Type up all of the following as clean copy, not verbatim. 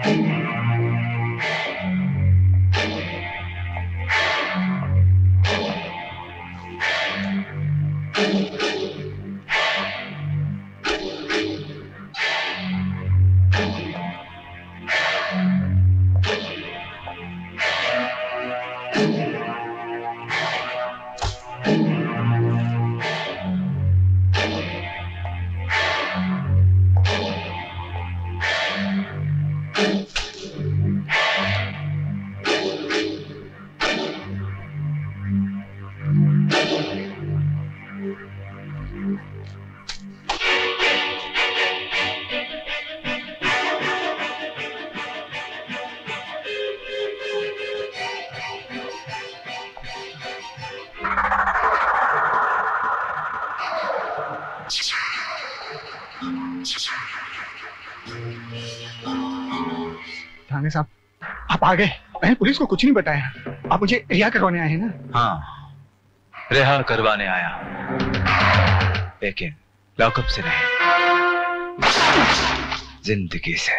थाने साहब आप आ गए। मैंने पुलिस को कुछ नहीं बताया। आप मुझे रिहा करवाने आए हैं ना? हाँ, रिहा करवाने आया, लेकिन लॉकअप से नहीं, जिंदगी से।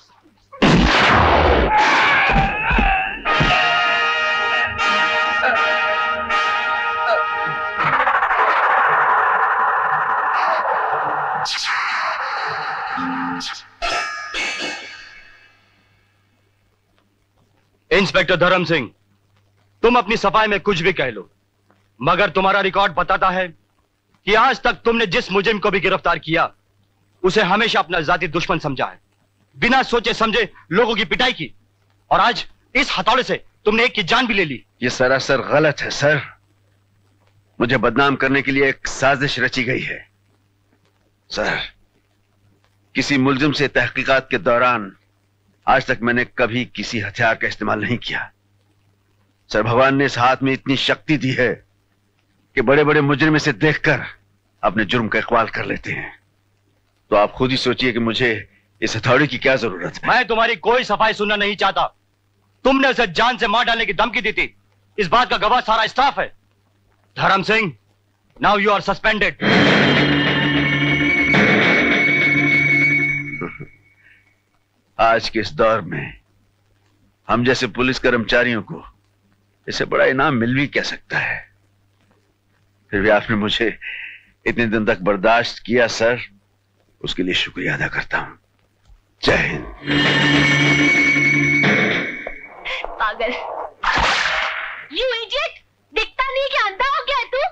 इंस्पेक्टर धर्म सिंह, तुम अपनी सफाई में कुछ भी कह लो, मगर तुम्हारा रिकॉर्ड बताता है कि आज तक तुमने जिस मुजरिम को भी गिरफ्तार किया उसे हमेशा अपना जाती दुश्मन समझा है, बिना सोचे समझे लोगों की पिटाई की, और आज इस हथौड़े से तुमने एक की जान भी ले ली। यह सरासर गलत है सर। मुझे बदनाम करने के लिए एक साजिश रची गई है। सर, किसी मुलजिम से तहकीकात के दौरान आज तक मैंने कभी किसी हथियार का इस्तेमाल नहीं किया। सर, भगवान ने इस हाथ में इतनी शक्ति दी है कि बड़े बड़े मुजरिम इसे देखकर अपने जुर्म का इकबाल कर लेते हैं। तो आप खुद ही सोचिए कि मुझे इस हथौड़े की क्या जरूरत है। मैं तुम्हारी कोई सफाई सुनना नहीं चाहता। तुमने उसे जान से मार डालने की धमकी दी थी, इस बात का गवाह सारा स्टाफ है। Dharam Singh, now you are suspended. आज के इस दौर में हम जैसे पुलिस कर्मचारियों को इससे बड़ा इनाम मिल भी क्या सकता है। फिर भी आपने मुझे इतने दिन तक बर्दाश्त किया सर, उसके लिए शुक्रिया अदा करता हूं। जय हिंद। पागल, यू इडियट, दिखता नहीं कि अंधा हो गया है तू?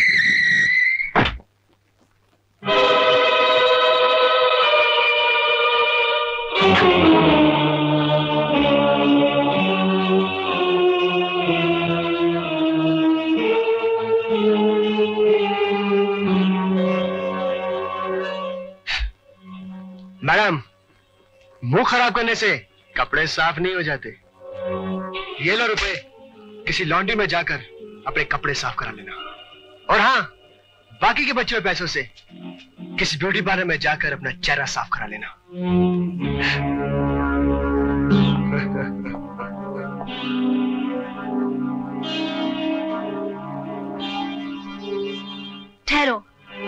मैडम, मुंह खराब करने से कपड़े साफ नहीं हो जाते। ये लो रुपए, किसी लॉन्ड्री में जाकर अपने कपड़े साफ करा लेना। और हाँ, बाकी के बचे हुए पैसों से किसी ब्यूटी पार्लर में जाकर अपना चेहरा साफ करा लेना। ठहरो।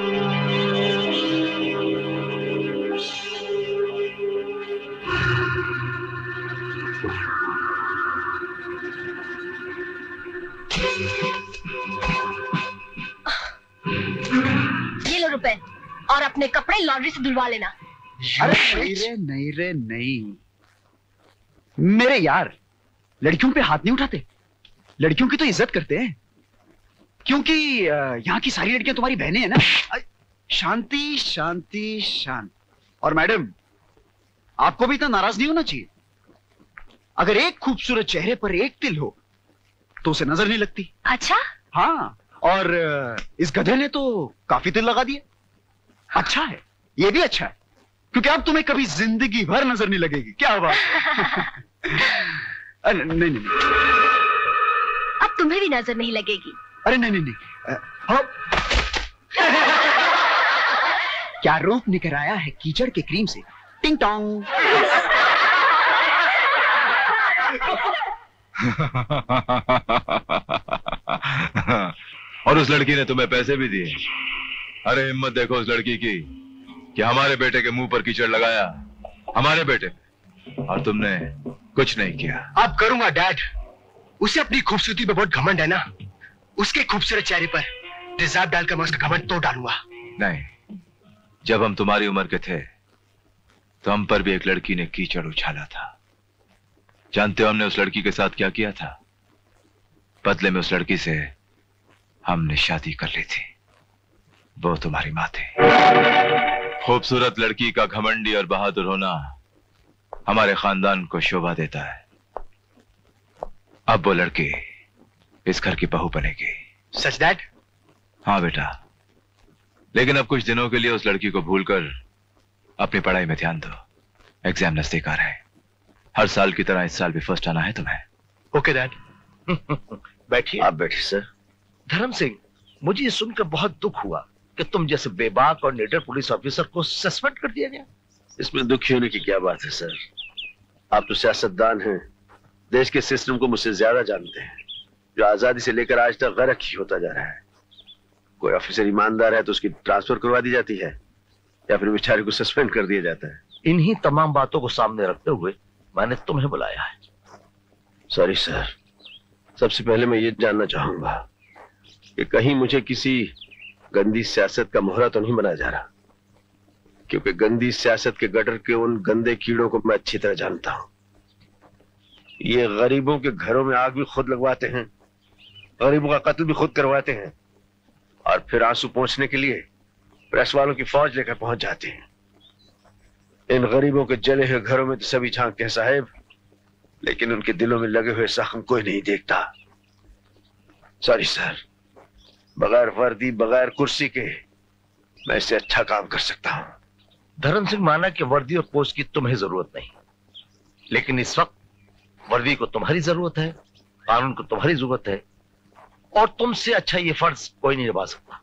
ये लो रुपए और अपने कपड़े लॉन्ड्री से धुलवा लेना। अरे नहीं रे नहीं, मेरे यार लड़कियों पे हाथ नहीं उठाते। लड़कियों की तो इज्जत करते हैं, क्योंकि यहाँ की सारी लड़कियां तुम्हारी बहनें हैं ना। शांति शांति शांत। और मैडम, आपको भी इतना नाराज नहीं होना चाहिए। अगर एक खूबसूरत चेहरे पर एक तिल हो तो उसे नजर नहीं लगती। अच्छा? हाँ, और इस गधे ने तो काफी तिल लगा दिए। अच्छा है, ये भी अच्छा है, क्योंकि अब तुम्हें कभी जिंदगी भर नजर नहीं लगेगी। क्या बात? नहीं नहीं नहीं, अब तुम्हें भी नजर नहीं लगेगी। अरे नहीं नहीं नहीं, क्या रूप निकल आया है कीचड़ के क्रीम से। टिंग टोंग। और उस लड़की ने तुम्हें पैसे भी दिए। अरे हिम्मत देखो उस लड़की की कि हमारे बेटे के मुंह पर कीचड़ लगाया। हमारे बेटे, और तुमने कुछ नहीं किया। अब करूंगा डैड। उसे अपनी खूबसूरती पे बहुत घमंड है ना, उसके खूबसूरत चेहरे पर तेजाब डालकर मैं उसका घमंड तोड़ डालूंगा। नहीं, जब हम तुम्हारी उम्र के थे तो हम पर भी एक लड़की ने कीचड़ उछाला था। जानते हो हमने उस लड़की के साथ क्या किया था? बदले में उस लड़की से हमने शादी कर ली थी। वो तुम्हारी माँ थी। खूबसूरत लड़की का घमंडी और बहादुर होना हमारे खानदान को शोभा देता है। अब वो लड़की इस घर की बहू बनेगी। सच डैड? हाँ बेटा, लेकिन अब कुछ दिनों के लिए उस लड़की को भूलकर अपनी पढ़ाई में ध्यान दो। एग्जाम नजदीक आ रहे हैं। हर साल की तरह इस साल भी फर्स्ट आना है तुम्हें। Okay dad. बैठिए। आप बैठिए सर। धर्म सिंह, मुझे ये सुनकर बहुत दुख हुआ कि तुम जैसे बेबाक और निडर पुलिस ऑफिसर को सस्पेंड कर दिया गया। इसमें दुखी होने की क्या बात है सर? आप तो सियासतदान हैं, देश के सिस्टम को मुझसे ज्यादा जानते हैं, जो आजादी से लेकर आज तक गरक ही होता जा रहा है। कोई ऑफिसर ईमानदार है तो उसकी ट्रांसफर करवा दी जाती है या फिर बेचारे को सस्पेंड कर दिया जाता है। इन्हीं तमाम बातों को सामने रखते हुए मैंने तुम्हें बुलाया है। सॉरी सर, सबसे पहले मैं ये जानना चाहूंगा कि कहीं मुझे किसी गंदी सियासत का मोहरा तो नहीं बनाया जा रहा, क्योंकि गंदी सियासत के गटर के उन गंदे कीड़ों को मैं अच्छी तरह जानता हूं। ये गरीबों के घरों में आग भी खुद लगवाते हैं, गरीबों का कत्ल भी खुद करवाते हैं, और फिर आंसू पोंछने के लिए प्रेस वालों की फौज लेकर पहुंच जाते हैं। इन गरीबों के जले हुए घरों में तो सभी झांकते हैं साहेब, लेकिन उनके दिलों में लगे हुए जख्म कोई नहीं देखता। सॉरी सर, बगैर वर्दी बगैर कुर्सी के मैं इससे अच्छा काम कर सकता हूं। धर्म सिंह, माना कि वर्दी और पोस्ट की तुम्हें जरूरत नहीं, लेकिन इस वक्त वर्दी को तुम्हारी जरूरत है, कानून को तुम्हारी जरूरत है, और तुमसे अच्छा ये फर्ज कोई नहीं निभा सकता।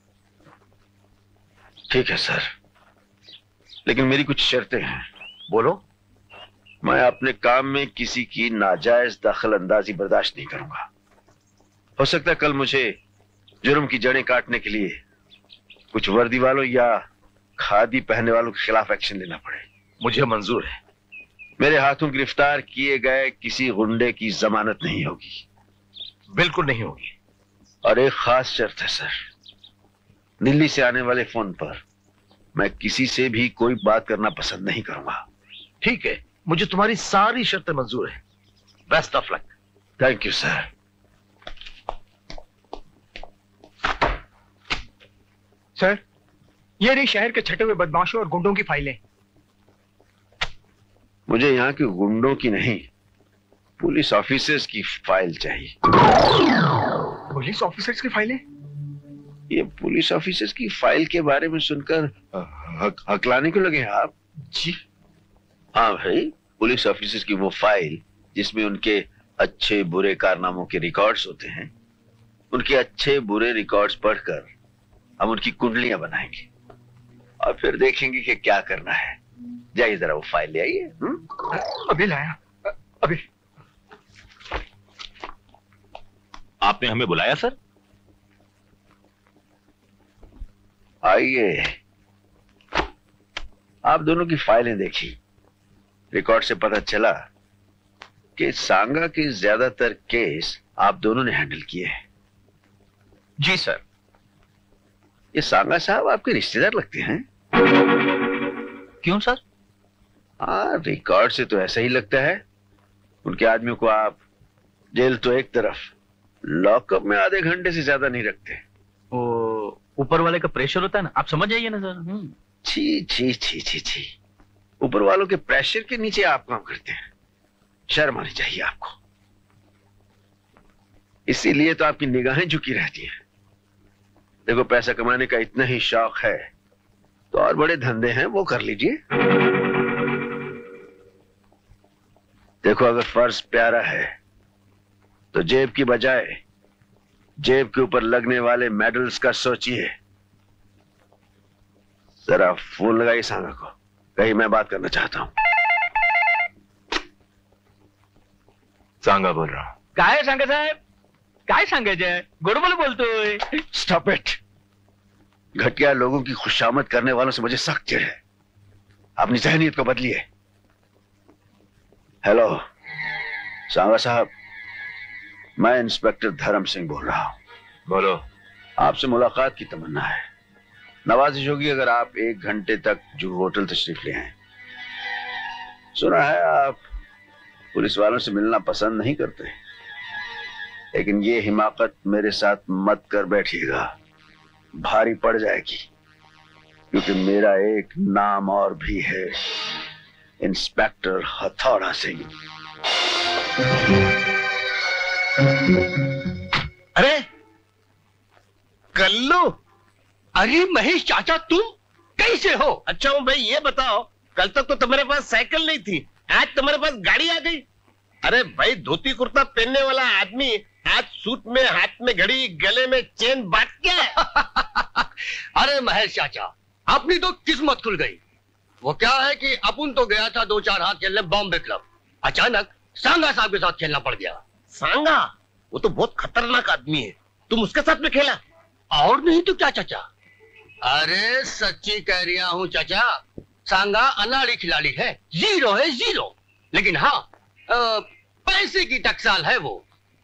ठीक है सर, लेकिन मेरी कुछ शर्तें हैं। बोलो। मैं अपने काम में किसी की नाजायज दखल अंदाजी बर्दाश्त नहीं करूंगा। हो सकता है कल मुझे जुर्म की जड़ें काटने के लिए कुछ वर्दी वालों या खादी पहनने वालों के खिलाफ एक्शन लेना पड़े। मुझे मंजूर है। मेरे हाथों गिरफ्तार किए गए किसी गुंडे की जमानत नहीं होगी। बिल्कुल नहीं होगी। और एक खास शर्त है सर, दिल्ली से आने वाले फोन पर मैं किसी से भी कोई बात करना पसंद नहीं करूंगा। ठीक है, मुझे तुम्हारी सारी शर्तें मंजूर है। Best of luck. Thank you sir. Sir, ये रही शहर के छटे हुए बदमाशों और गुंडों की फाइलें। मुझे यहाँ के गुंडों की नहीं, पुलिस ऑफिसर्स की फाइल चाहिए। पुलिस ऑफिसर्स की फाइलें? ये पुलिस ऑफिसर्स की फाइल के बारे में सुनकर हकलाने को लगे हैं आप? जी हाँ भाई, पुलिस ऑफिसर्स की वो फाइल जिसमें उनके अच्छे बुरे कारनामों के रिकॉर्ड्स होते हैं। उनके अच्छे बुरे रिकॉर्ड्स पढ़कर हम उनकी कुंडलियां बनाएंगे और फिर देखेंगे कि क्या करना है। जाइए जरा वो फाइल ले आइए। अभी लाया, अभी। आपने हमें बुलाया सर? आइए, आप दोनों की फाइलें देखी। रिकॉर्ड से पता चला कि सांगा के ज्यादातर केस आप दोनों ने हैंडल किए हैं। जी सर। ये सांगा साहब आपके रिश्तेदार लगते हैं? क्यों सर? हाँ, रिकॉर्ड से तो ऐसा ही लगता है। उनके आदमियों को आप जेल तो एक तरफ, लॉकअप में आधे घंटे से ज्यादा नहीं रखते। वो ऊपर वाले का प्रेशर होता है ना, आप समझ जाइए ना सर। छी छी छी छी छी, ऊपर वालों के प्रेशर के नीचे आप काम करते हैं। शर्म आनी चाहिए आपको। इसीलिए तो आपकी निगाहें झुकी रहती हैं। देखो, पैसा कमाने का इतना ही शौक है तो और बड़े धंधे हैं, वो कर लीजिए। देखो, अगर फर्ज प्यारा है तो जेब की बजाय जेब के ऊपर लगने वाले मेडल्स का सोचिए। जरा फोन लगाइए सांगा को, कहीं मैं बात करना चाहता हूं। सांगा बोल रहा हूं। काय सांगा साहेब, काय सांगायचंय? गोडबोल बोलतोय। Stop it. घटिया लोगों की खुशामद करने वालों से मुझे सख्त चिढ़ है। अपनी जहनीत को बदलिए। हेलो सांगा साहब, मैं इंस्पेक्टर धर्म सिंह बोल रहा हूँ। बोलो। आपसे मुलाकात की तमन्ना है। नवाजिश होगी अगर आप 1 घंटे तक जुहू होटल तशरीफ ले आए। सुना है आप पुलिस वालों से मिलना पसंद नहीं करते, लेकिन ये हिमाकत मेरे साथ मत कर बैठिएगा, भारी पड़ जाएगी। क्योंकि मेरा एक नाम और भी है, इंस्पेक्टर हथौड़ा सिंह। अरे कल्लू, अरे महेश चाचा तुम कैसे हो? अच्छा हूँ भाई, ये बताओ कल तक तो तुम्हारे पास साइकिल नहीं थी, आज तुम्हारे पास गाड़ी आ गई। अरे भाई धोती कुर्ता पहनने वाला आदमी आज सूट में, हाथ में घड़ी, गले में चेन बांध के। अरे महेश चाचा, अपनी तो किस्मत खुल गई। वो क्या है कि अपन तो गया था 2-4 हाथ खेलने बॉम्बे क्लब, अचानक सांगा साहब के साथ खेलना पड़ गया। सांगा वो तो बहुत खतरनाक आदमी है, तुम उसके साथ में खेला? और नहीं तो क्या चाचा। अरे सच्ची कह रहा हूँ चाचा, सांगा अनाड़ी खिलाड़ी है, 0 है 0। लेकिन हाँ पैसे की टकसाल है वो।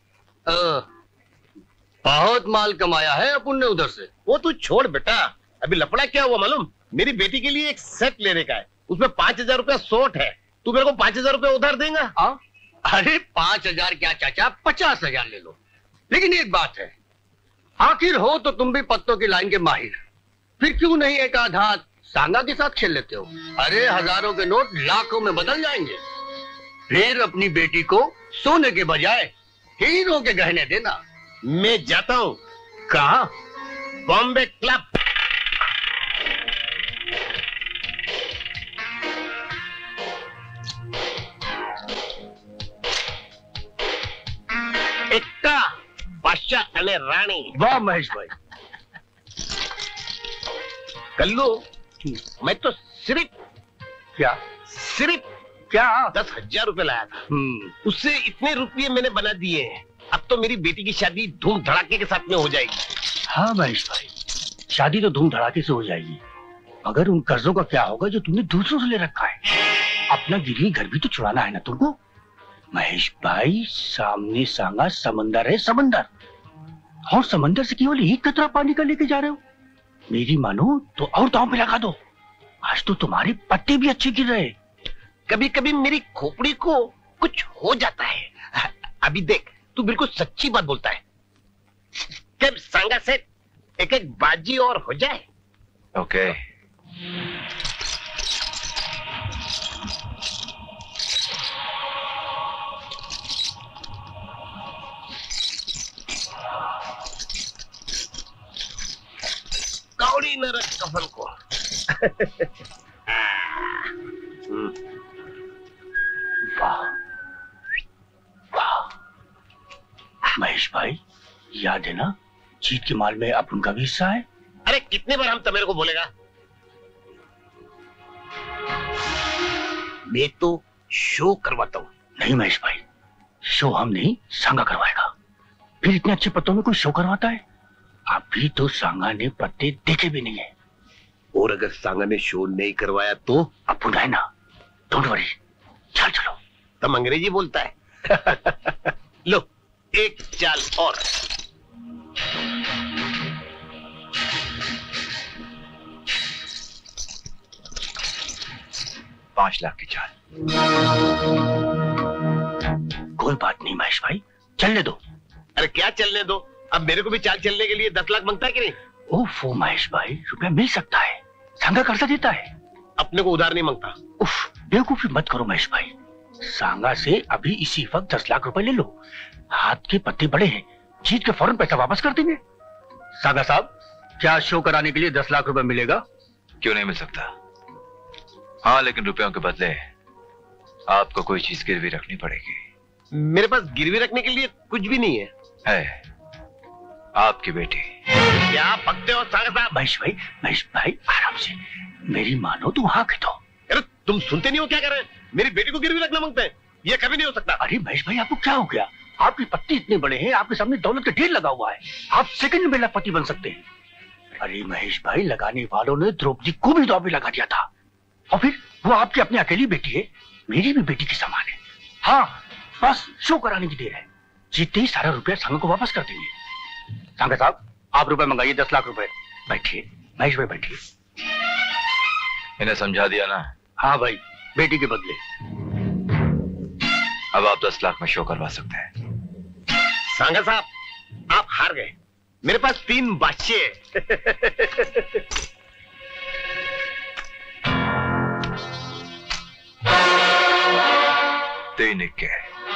बहुत माल कमाया है अपन ने उधर से। वो तू छोड़ बेटा, अभी लफड़ा क्या हुआ मालूम? मेरी बेटी के लिए एक सेट लेने का है, उसमें 5000 रुपया शॉर्ट है। तू मेरे को 5000 रुपया उधार देगा? अरे 5000 क्या चाचा, 50,000 ले लो। लेकिन एक बात है, आखिर हो तो तुम भी पत्तों की लाइन के माहिर, फिर क्यों नहीं एक आध हाथ सांगा के साथ खेल लेते हो? अरे हजारों के नोट लाखों में बदल जाएंगे। फिर अपनी बेटी को सोने के बजाय हीरो के गहने देना। मैं जाता हूँ। कहाँ? बॉम्बे क्लब। एक्का बादशाह अने रानी। वाह महेश भाई। कल्लू, मैं तो सिर्फ क्या? 10,000 रुपए लाया था, उससे इतने रुपये मैंने बना दिए हैं। अब तो मेरी बेटी की शादी धूम धड़ाके के साथ में हो जाएगी। हाँ महेश भाई, शादी तो धूम धड़ाके से हो जाएगी, मगर उन कर्जों का क्या होगा जो तुमने दूसरों से ले रखा है? अपना गिरवी घर भी तो छुड़ाना है ना तुमको। महेश भाई, सामने सांगा समंदर है, समंदर, और समंदर से केवल 1 कतरा पानी का लेके जा रहे हो। मेरी मानो तो और दांव पे लगा दो। आज तो तुम्हारे पत्ते भी अच्छे गिर रहे। कभी कभी मेरी खोपड़ी को कुछ हो जाता है। अभी देख, तू बिल्कुल सच्ची बात बोलता है। कब सांगा से एक बाजी और हो जाए। ओके। कौड़ी न रख कफन को। वाह वाह। महेश भाई, याद है ना, जीत के माल में अब उनका भी हिस्सा है। अरे कितने बार हम तो मेरे को बोलेगा? मैं तो शो करवाता हूँ। नहीं महेश भाई, शो हम नहीं, सांगा करवाएगा। फिर इतने अच्छे पत्तों में कोई शो करवाता है? अभी तो सांगा ने पत्ते देखे भी नहीं है। और अगर सांगा ने शो नहीं करवाया तो? अपन है ना, डोंट वरी, चलो। तुम अंग्रेजी बोलता है। लो एक चाल और। $5 लाख की चाल। कोई बात नहीं महेश भाई, चलने दो। अरे क्या चलने दो? अब मेरे को भी चाल चलने के लिए 10 लाख मांगता है कि नहीं? ओफो महेश भाई, रुपया मिल सकता है, सांगा कर्जा देता है। अपने को उधार नहीं मांगता। उफ, बेवकूफी मत करो महेश भाई। सांगा से अभी इसी वक्त 10 लाख रुपए ले लो। हाथ के पत्ते बड़े हैं, जीत के फौरन पैसा वापस कर देंगे। सांगा साहब, क्या शो कराने के लिए 10 लाख रुपए मिलेगा? क्यों नहीं मिल सकता? हाँ, लेकिन रुपयों के बदले आपको कोई चीज गिरवी रखनी पड़ेगी। मेरे पास गिरवी रखने के लिए कुछ भी नहीं है। आपकी बेटी। क्या भगते हो सांगा साहब? महेश भाई आराम से, मेरी मानो तो वहां के दो। अरे तुम सुनते नहीं हो क्या कर रहे हैं? मेरी बेटी को गिरवी रखना मांगते हैं, ये कभी नहीं हो सकता। अरे महेश भाई, आपको क्या हो गया? आपके पत्ते इतने बड़े हैं, आपके सामने दौलत का ढेर लगा हुआ है, आप सेकंड में लखपति बन सकते हैं। अरे महेश भाई, लगाने वालों ने द्रौपदी को भी दांव पे लगा दिया था, और फिर वो आपकी अपनी अकेली बेटी है, मेरी भी बेटी के समान है। हाँ, बस शो कराने की देर है। जीतते ही सारा रुपया संघ को वापस कर देंगे। सांगा साहब, आप रुपए मंगाइए, 10 लाख रुपए। बैठिए महेश भाई, बैठिए। इन्हें समझा दिया ना? हाँ भाई, बेटी के बदले। अब आप 10 लाख में शो करवा सकते हैं। सांगा साहब, आप हार गए। मेरे पास 3 बादशाह हैं। तीन इक्के।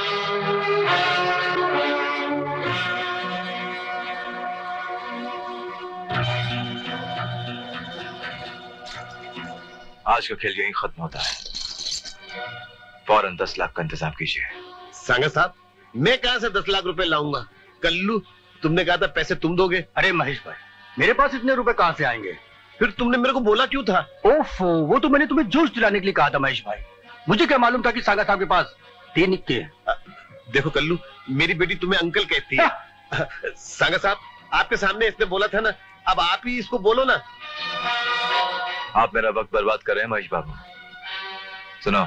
आज का खेल यहीं खत्म होता है। फौरन 10 लाख का इंतजाम कीजिए। सांगा साहब, मैं कहां से 10 लाख रुपए लाऊंगा? कल्लू, तुमने कहा था पैसे तुम दोगे। अरे महेश भाई, मेरे पास इतने रुपए कहां से आएंगे? फिर तुमने मेरे को बोला क्यों था? ओफो, वो तो मैंने तुम्हें जोश दिलाने के लिए कहा था महेश भाई। मुझे क्या मालूम था कि सांगा साहब के पास 3 इक्के हैं। देखो कल्लू, मेरी बेटी तुम्हें अंकल कहती है। सांगा साहब, आपके सामने इसने बोला था ना, अब आप ही इसको बोलो ना। आप मेरा वक्त बर्बाद कर रहे हैं महेश बाबू। सुनो,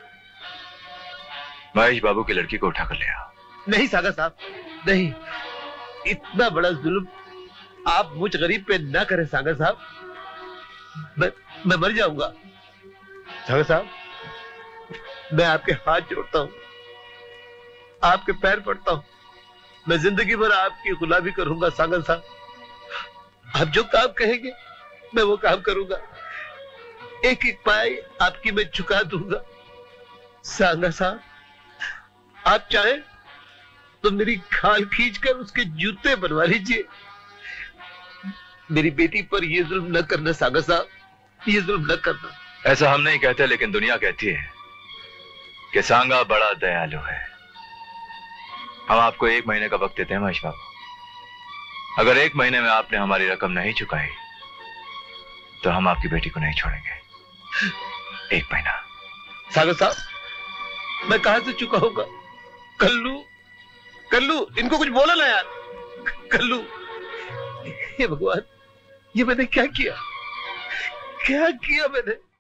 महेश बाबू की लड़की को उठा कर ले आओ। नहीं सांगा साहब, नहीं, इतना बड़ा जुल्म आप मुझ गरीब पे ना करें सांगा साहब। मैं मर जाऊंगा। सांगा साहब, मैं आपके हाथ जोड़ता हूं, आपके पैर पड़ता हूं। मैं जिंदगी भर आपकी गुलामी करूंगा सांगा साहब। आप जो काम कहेंगे मैं वो काम करूंगा। एक एक पाई आपकी मैं चुका दूंगा। सांगा साहब, आप चाहें तो मेरी खाल खींचकर उसके जूते बनवा लीजिए। मेरी बेटी पर ये जुल्म न करना सांगा साहब, ये जुल्म न करना। ऐसा हम नहीं कहते, लेकिन दुनिया कहती है कि सांगा बड़ा दयालु है। हम आपको 1 महीने का वक्त देते हैं महेश बाबू। अगर 1 महीने में आपने हमारी रकम नहीं चुकाई तो हम आपकी बेटी को नहीं छोड़ेंगे। 1 महीना। सागर साहब, मैं कहां से चुकाऊंगा? कल्लू, कल्लू, इनको कुछ बोला ना यार। कल्लू, हे भगवान, ये मैंने क्या किया? क्या किया मैंने?